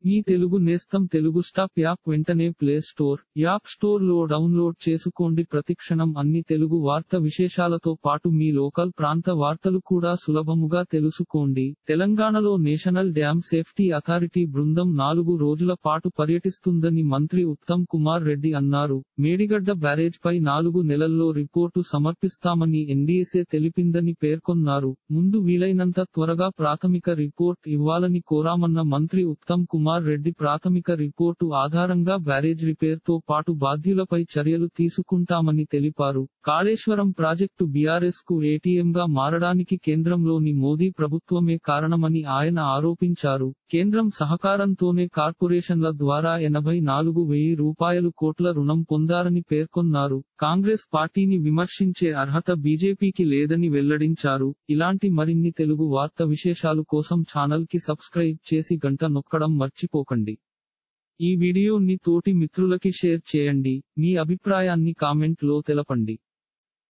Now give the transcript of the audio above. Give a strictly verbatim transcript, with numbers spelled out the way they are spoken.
మీ తెలుగు నేస్తం Telugu stop app వెంటనే play store, app store లో డౌన్లోడ్ చేసుకోండి. ప్రతిక్షణం అన్ని తెలుగు వార్త విశేషాలతో పాటు మీ లోకల్ ప్రాంత వార్తలు కూడా సులభముగా తెలుసుకోండి. తెలంగాణలో నేషనల్ డ్యామ్ సేఫ్టీ అథారిటీ బృందం నాలుగు రోజుల పాటు పర్యటిస్తుందని మంత్రి ఉత్తమ్ కుమార్ రెడ్డి అన్నారు. మేడిగడ్డ బ్యారేజ్ పై నాలుగు నెలల్లో రిపోర్టు సమర్పిస్తామని ఎన్డీఎస్ఏ తెలిపిందని పేర్కొన్నారు. ముందు వీలైనంత త్వరగా ప్రాథమిక రిపోర్ట్ ఇవ్వాలని కోరామన్న మంత్రి ఉత్తమ్ కుమార్ రెడ్డి ప్రాథమిక రిపోర్టు ఆధారంగా బ్యారేజ్ రిపేర్ తో పాటు బాధ్యులపై చర్యలు తీసుకుంటామని తెలిపారు. కాళేశ్వరం ప్రాజెక్టు బీఆర్ఎస్ కు ఏటీఎంగా మారడానికి కేంద్రంలోని మోదీ ప్రభుత్వమే కారణమని ఆయన ఆరోపించారు. కేంద్రం సహకారంతోనే కార్పొరేషన్ల ద్వారా ఎనభై నాలుగు వెయ్యి రూపాయలు కోట్ల రుణం పొందారని పేర్కొన్నారు. కాంగ్రెస్ పార్టీని విమర్శించే అర్హత బీజేపీకి లేదని వెల్లడించారు. ఇలాంటి మరిన్ని తెలుగు వార్త విశేషాలు కోసం ఛానల్ కి సబ్స్క్రైబ్ చేసి గంట నొక్కడం మర్చిపోకండి. ఈ వీడియోని తోటి మిత్రులకి షేర్ చేయండి. మీ అభిప్రాయాన్ని కామెంట్ లో తెలపండి.